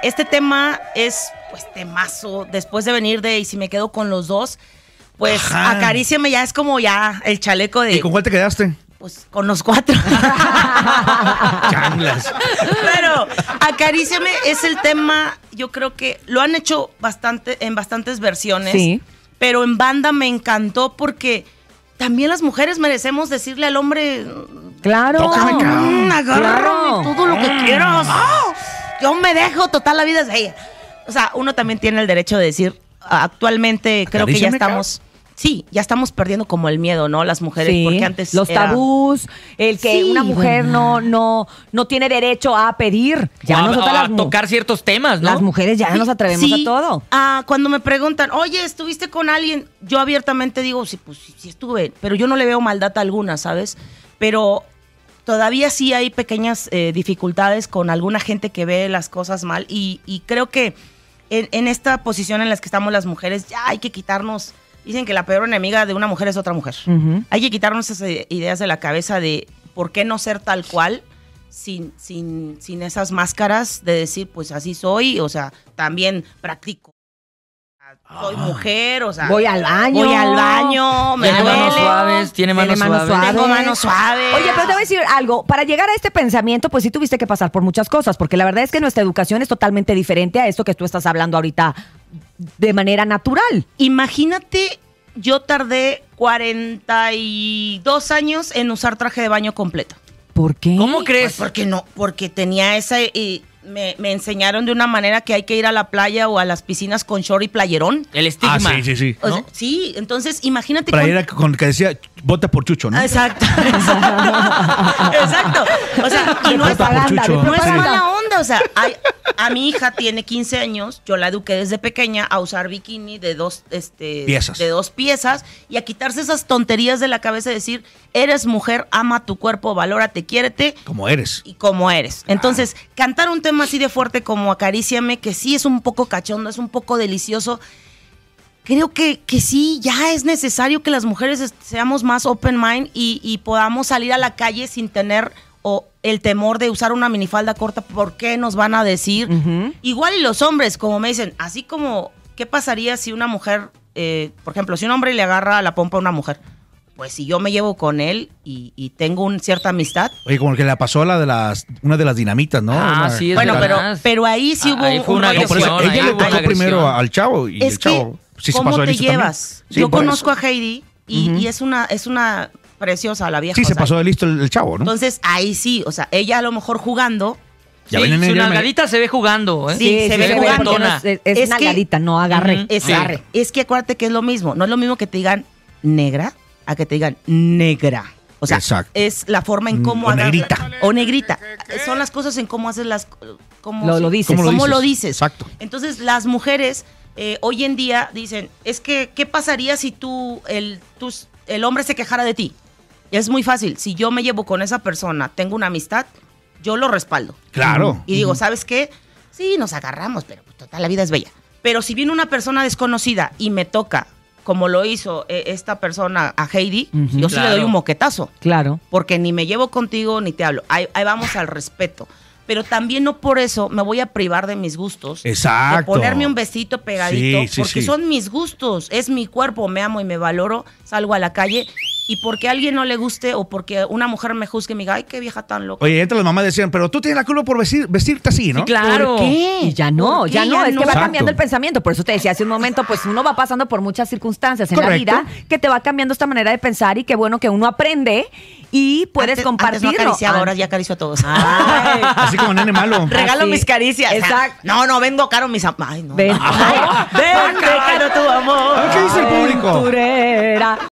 este tema es, pues, temazo. Después de venir de Y si me quedo con los dos, pues, Acaríciame ya es como ya el chaleco de... ¿Y con cuál te quedaste? Pues con los 4. Changlas. Pero Acaríciame es el tema, yo creo que lo han hecho en bastantes versiones. Sí. Pero en banda me encantó porque también las mujeres merecemos decirle al hombre... Claro. Tócame, cabrón. Agárrame todo lo que quieras. Yo me dejo, total, la vida es ella. O sea, uno también tiene el derecho de decir, actualmente creo que ya estamos... Sí, ya estamos perdiendo como el miedo, ¿no? Las mujeres, Sí, porque antes los tabús, el que Sí, una mujer no tiene derecho a pedir. Ya nosotras a tocar ciertos temas, ¿no? Las mujeres ya nos atrevemos a todo. Cuando me preguntan, oye, ¿estuviste con alguien? Yo abiertamente digo, sí, pues sí estuve, pero yo no le veo maldad alguna, ¿sabes? Pero todavía sí hay pequeñas dificultades con alguna gente que ve las cosas mal y creo que en esta posición en la que estamos las mujeres ya hay que quitarnos... Dicen que la peor enemiga de una mujer es otra mujer. Uh-huh. Hay que quitarnos esas ideas de la cabeza de por qué no ser tal cual sin esas máscaras de decir, pues así soy, o sea, también practico. Soy mujer, o sea... Voy al baño. me Tiene duele. manos suaves, tiene manos suaves. Tengo manos suaves. Oye, pero te voy a decir algo. Para llegar a este pensamiento, pues sí tuviste que pasar por muchas cosas, porque la verdad es que nuestra educación es totalmente diferente a esto que tú estás hablando ahorita de manera natural. Imagínate, yo tardé 42 años en usar traje de baño completo. ¿Por qué? ¿Cómo crees? Pues porque tenía esa... Me enseñaron de una manera que hay que ir a la playa o a las piscinas con short y playerón. El estigma. Sí. O sea, sí, entonces imagínate... Playera con que decía, vota por Chucho, ¿no? Exacto. Exacto. O sea, y no es, Vota por Chucho. no es Sí. mala onda. O sea, a mi hija tiene 15 años, yo la eduqué desde pequeña a usar bikini de dos piezas y a quitarse esas tonterías de la cabeza y decir, eres mujer, ama tu cuerpo, valórate, quiérete. Como eres. Y como eres. Entonces, cantar un tema así de fuerte como Acaríciame, que sí es un poco cachondo, es un poco delicioso, creo que sí, ya es necesario que las mujeres seamos más open mind y podamos salir a la calle sin tener el temor de usar una minifalda corta. ¿Por qué nos van a decir? Uh-huh. Igual y los hombres, como me dicen, así como, ¿qué pasaría si una mujer, por ejemplo, si un hombre le agarra la pompa a una mujer? Pues si yo me llevo con él y tengo una cierta amistad. Oye, como el que le pasó a una de las dinamitas, ¿no? Sí, es bueno, verdad. pero ahí sí hubo Ahí fue una rollo Por eso, agresión, ella ahí le hubo una tocó primero agresión. al chavo y Es el chavo que, sí se ¿cómo pasó de te listo también. llevas? Sí, Yo por conozco eso. a Heidi y es una preciosa la vieja. Sí, o se sea, pasó de listo el chavo, ¿no? Entonces, ahí sí, o sea, ella a lo mejor jugando. Ya Sí, ven, su ella me- nalgadita se ve jugando, ¿eh? Sí, se ve jugando. porque no es nalgadita, no agarre. Agarre. Es que acuérdate que es lo mismo. No es lo mismo que te digan negra a que te digan negra. O sea, Exacto. es la forma en cómo O agarra- negrita. O negrita. Son las cosas en cómo haces las... Lo dices. ¿Cómo lo dices? Exacto. Entonces, las mujeres hoy en día dicen, es que, ¿qué pasaría si el hombre se quejara de ti? Es muy fácil. Si yo me llevo con esa persona, tengo una amistad, yo lo respaldo. Claro. Y digo, ¿sabes qué? Sí, nos agarramos, pero pues, total, la vida es bella. Pero si viene una persona desconocida y me toca, como lo hizo esta persona a Heidi, Ujú. yo sí le Claro. doy un moquetazo. Claro. Porque ni me llevo contigo ni te hablo. Ahí vamos al respeto. Pero también no por eso me voy a privar de mis gustos. Exacto. De ponerme un besito pegadito. Sí, sí, porque sí. son mis gustos. Es mi cuerpo, me amo y me valoro. Salgo a la calle. Y porque a alguien no le guste o porque una mujer me juzgue y me diga, ay, qué vieja tan loca. Oye, entre las mamás decían, pero tú tienes la culpa por vestirte así, ¿no? Sí, claro. ¿Por qué? Y ya no, ¿Por qué? ya no, es que va Exacto. cambiando el pensamiento. Por eso te decía hace un momento, pues uno va pasando por muchas circunstancias en Correcto. la vida que te va cambiando esta manera de pensar y qué bueno que uno aprende y puedes Antes compartirlo. no acariciaba, ahora ya acaricio a todos. Ay. Así como nene malo. Regalo Así. mis caricias. Exacto. No, vendo caro mis... Ay, no. Ven, Ay, vende caro tu amor. A ver, ¿qué dice el público? aventurera.